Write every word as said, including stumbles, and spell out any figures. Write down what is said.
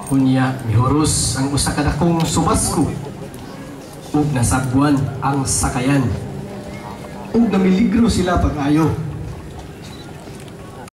Kunya mihuros ang usa ka dakong subasko ug nasagwan ang sakayan ug namiligro sila pag-ayo.